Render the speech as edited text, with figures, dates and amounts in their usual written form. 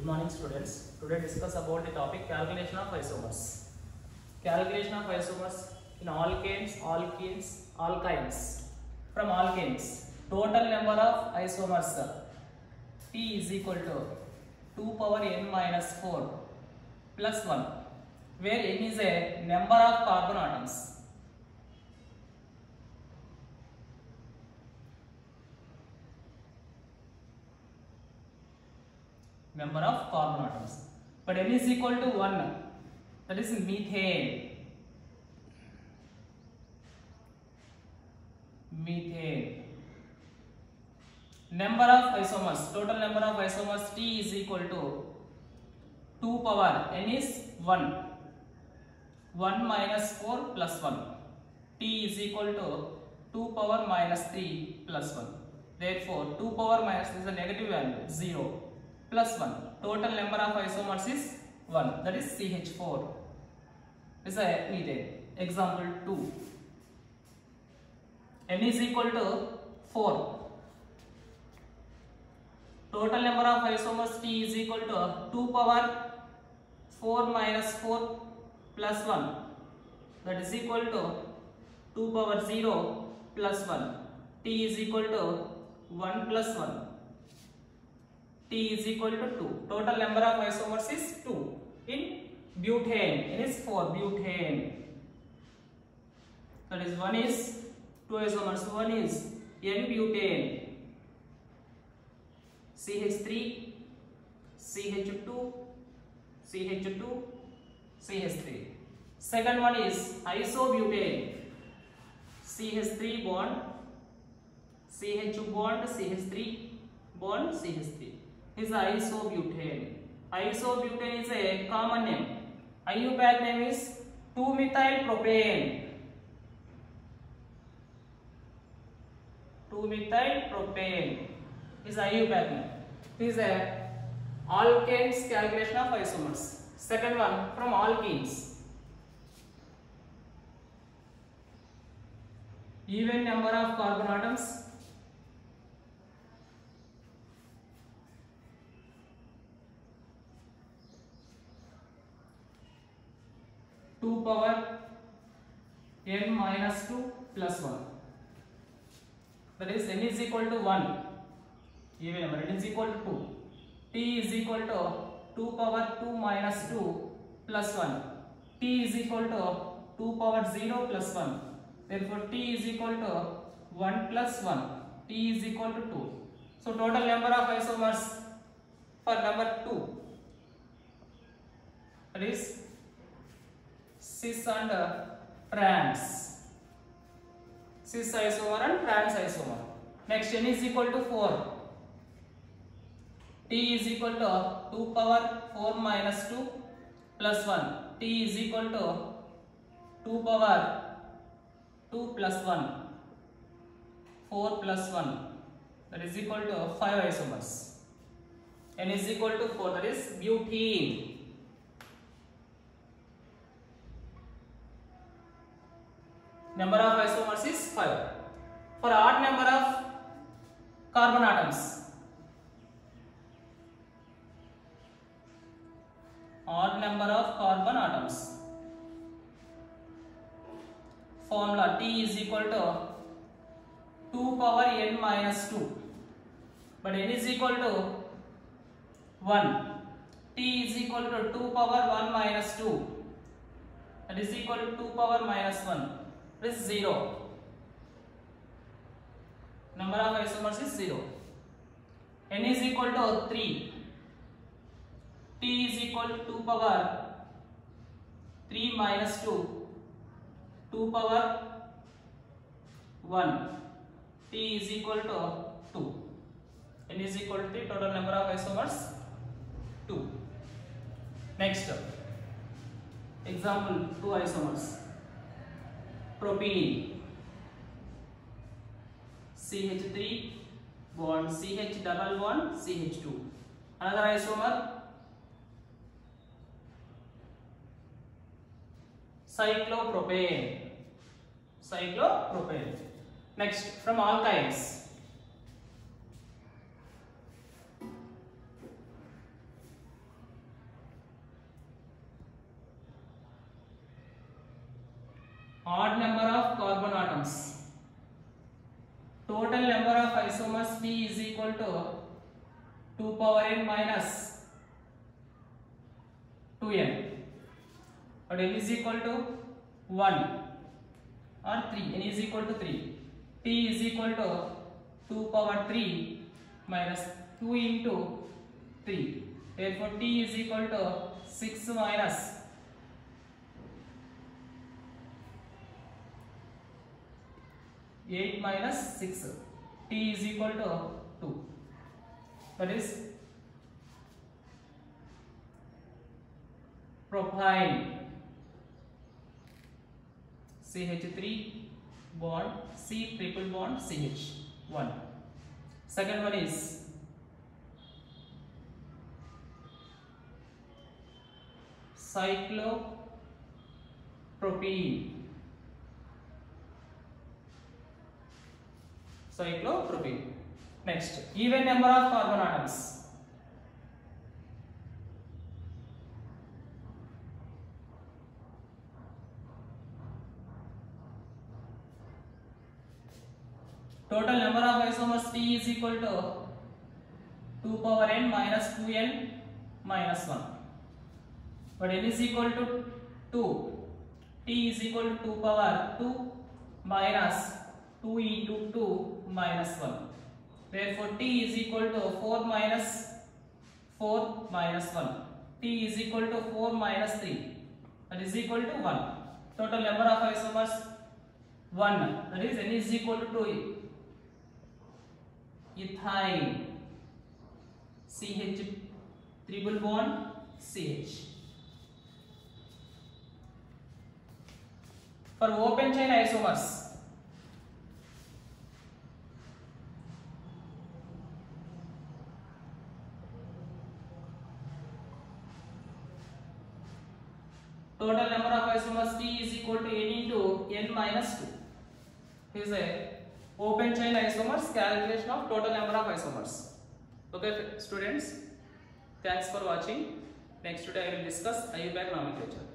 Good morning students. Today discuss about the topic calculation of isomers. Calculation of isomers in alkanes, alkenes, alkynes. From alkanes, total number of isomers T is equal to 2 power n minus 4 plus 1, where n is a number of carbon atoms. Number of carbon atoms, but n is equal to 1, that is methane. Number of isomers, total number of isomers T is equal to 2 power n is 1 minus 4 plus 1. T is equal to 2 power minus 3 plus 1. Therefore 2 power minus is a negative value 0 plus 1. Total number of isomers is 1, that is CH4. This is a methane. Example 2. N is equal to 4. Total number of isomers T is equal to 2 power 4 minus 4 plus 1, that is equal to 2 power 0 plus 1. T is equal to 1 plus 1. T is equal to 2. Total number of isomers is 2. In butane, it is 4 butane. That is 1 is 2 isomers. 1 is N-butane. CH3, CH2, CH2, CH3. Second one is isobutane. CH3 bond, CH bond, CH3 bond, CH3. Is isobutane. Isobutane is a common name. IUPAC name is 2-methyl propane. 2-methyl propane is IUPAC name. This is a alkanes calculation of isomers. Second one from alkenes. Even number of carbon atoms. Two power n minus 2 plus 1. That is n is equal to 1. Even number n is equal to 2. T is equal to 2 power 2 minus 2 plus 1. T is equal to 2 power 0 plus 1. Therefore T is equal to 1 plus 1. T is equal to 2. So total number of isomers for number 2, that is cis and trans. Cis isomer and trans isomer. Next n is equal to 4. T is equal to 2 power 4 minus 2 plus 1. T is equal to 2 power 2 plus 1. 4 plus 1. That is equal to 5 isomers. N is equal to 4. That is butene. Number of isomers is 5. For odd number of carbon atoms, odd number of carbon atoms, formula T is equal to 2 power n minus 2, but n is equal to 1. T is equal to 2 power 1 minus 2, that is equal to 2 power minus 1. Is 0. Number of isomers is 0. N is equal to 3. T is equal to 2 power 3 minus 2. 2 power 1. T is equal to 2. N is equal to 3. Total number of isomers 2. Next, example 2 isomers. Propene, CH3 bond, CH double bond, CH2. Another isomer, cyclopropane. Next, from alkynes, odd number of carbon atoms. Total number of isomers P is equal to 2 power n minus 2n. But n is equal to 1 or 3. N is equal to 3. P is equal to 2 power 3 minus 2 into 3. Therefore, T is equal to 6 minus 8 minus 6. T is equal to 2. That is propyne. CH3 bond C triple bond CH 1. Second one is cyclopropene. Cyclopropene. Next, even number of carbon atoms. Total number of isomers T is equal to 2 power n minus 2n minus 1. But n is equal to 2. T is equal to 2 power 2 minus 2 into 2 minus 1. Therefore, T is equal to 4 minus 4 minus 1. T is equal to 4 minus 3. That is equal to 1. Total number of isomers 1. That is n is equal to 2. Ethyl. CH triple bond CH. For open chain isomers, total number of isomers T is equal to n into n minus 2. Here is a open chain isomers calculation of total number of isomers. Okay, students, thanks for watching. Next today I will discuss IUPAC nomenclature.